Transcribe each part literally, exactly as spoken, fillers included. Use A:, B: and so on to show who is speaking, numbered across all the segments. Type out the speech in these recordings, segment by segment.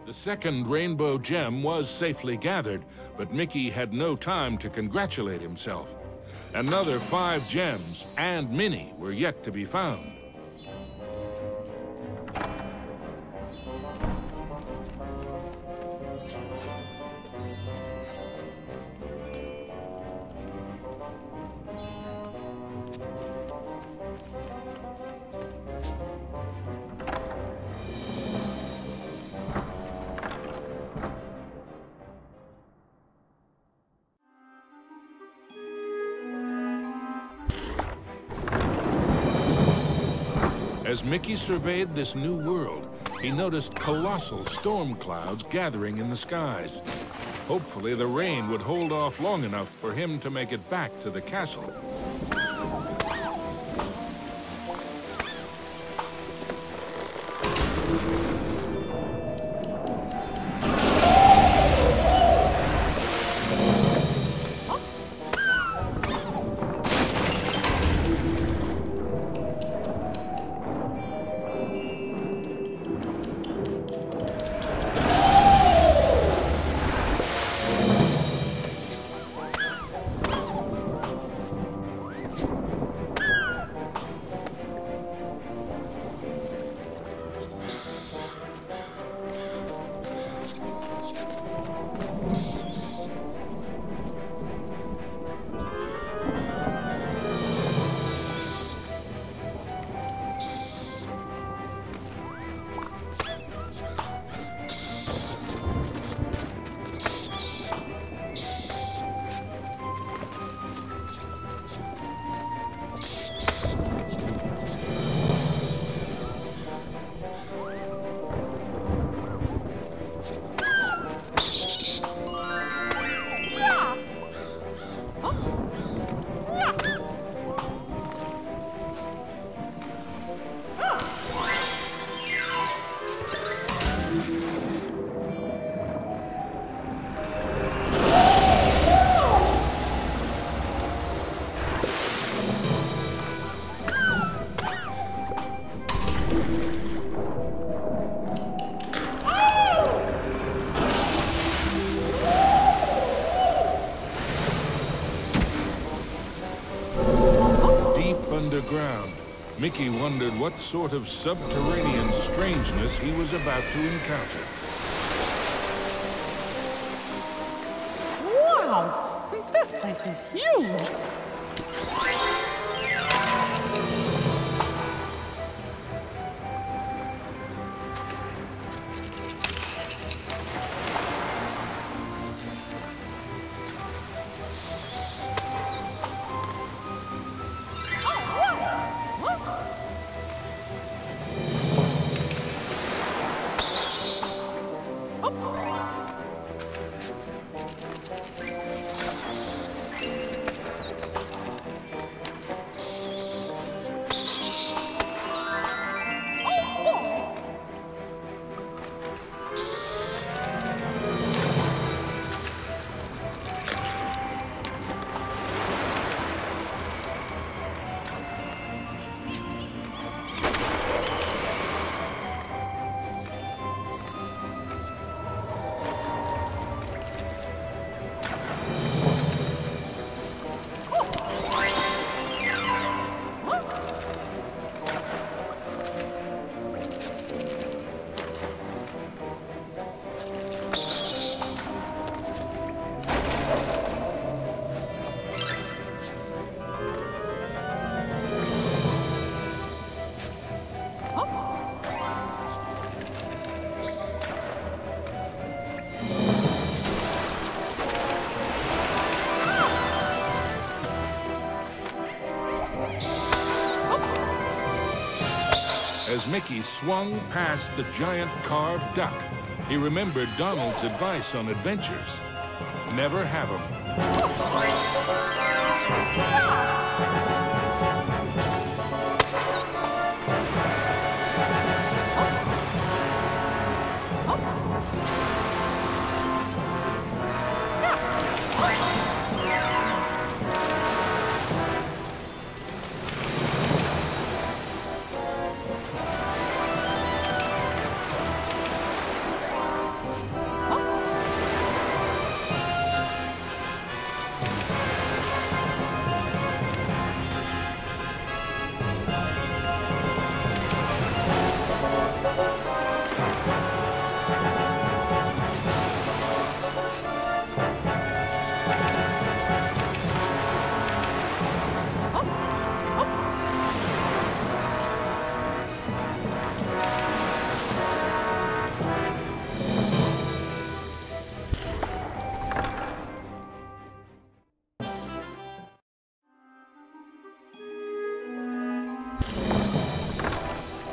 A: The second rainbow gem was safely gathered, but Mickey had no time to congratulate himself. Another five gems and Minnie were yet to be found. As Mickey surveyed this new world, he noticed colossal storm clouds gathering in the skies. Hopefully, the rain would hold off long enough for him to make it back to the castle. Underground, Mickey wondered what sort of subterranean strangeness he was about to encounter.
B: Wow! This place is huge!
A: As Mickey swung past the giant carved duck, he remembered Donald's advice on adventures. Never have 'em.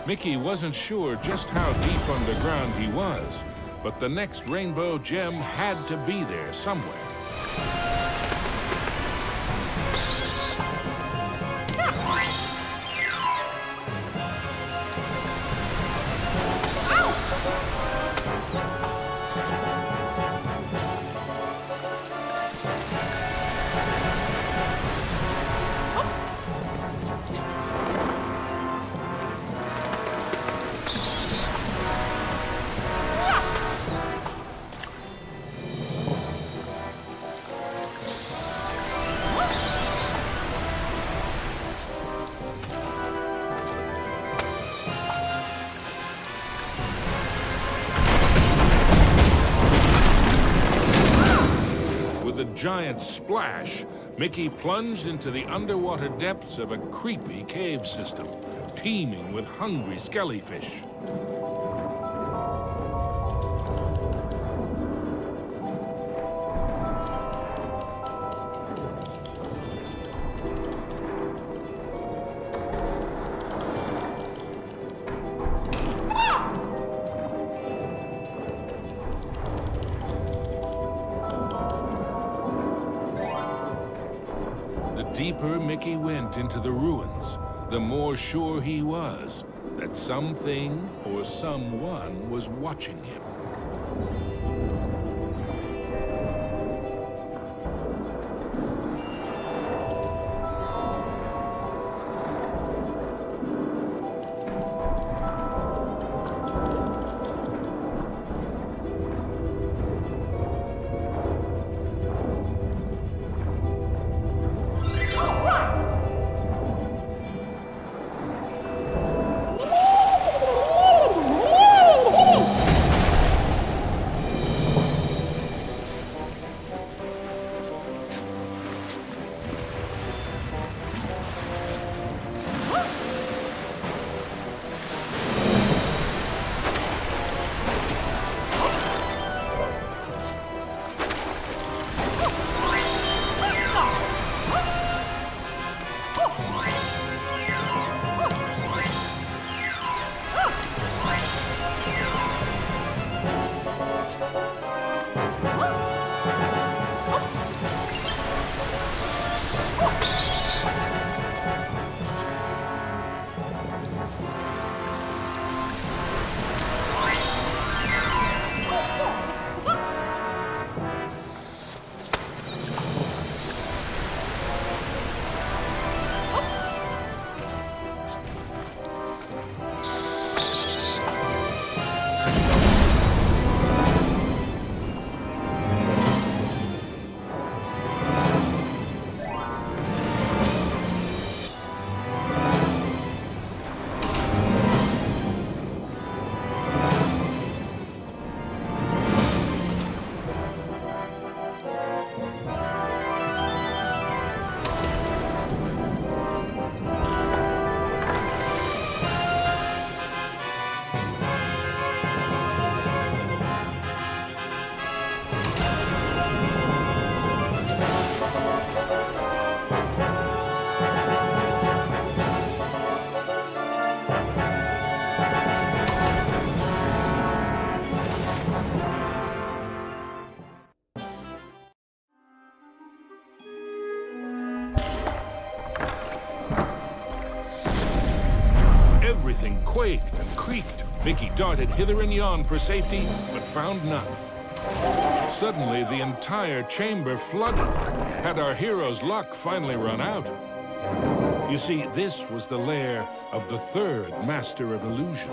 A: Mickey wasn't sure just how deep underground he was, but the next rainbow gem had to be there somewhere. With a giant splash, Mickey plunged into the underwater depths of a creepy cave system, teeming with hungry skellyfish. The deeper Mickey went into the ruins, the more sure he was that something or someone was watching him. Everything quaked and creaked. Mickey darted hither and yon for safety, but found none. Suddenly, the entire chamber flooded. Had our hero's luck finally run out? You see, this was the lair of the third Master of Illusion.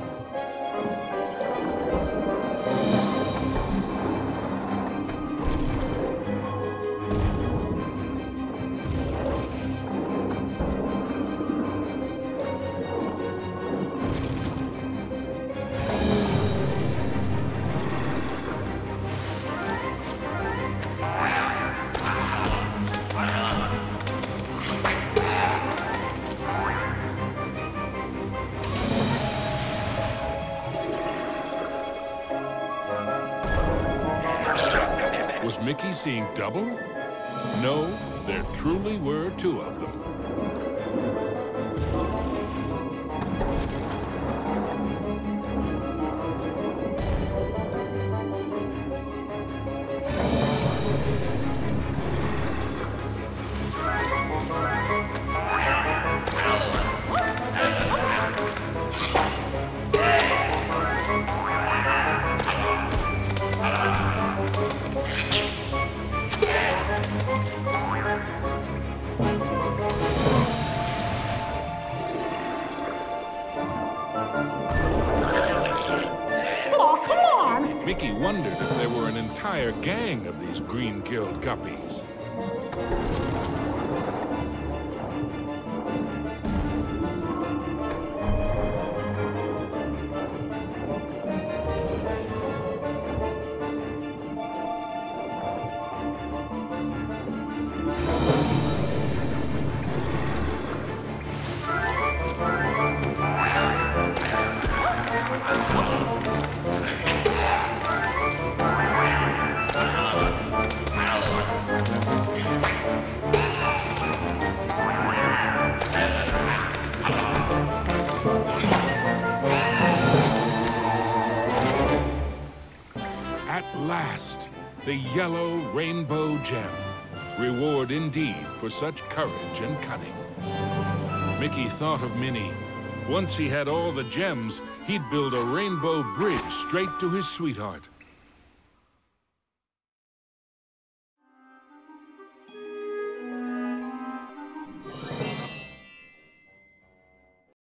A: Was Mickey seeing double? No, there truly were two of them. Mickey wondered if there were an entire gang of these green-killed guppies. At last, the yellow rainbow gem. Reward indeed for such courage and cunning. Mickey thought of Minnie. Once he had all the gems, he'd build a rainbow bridge straight to his sweetheart.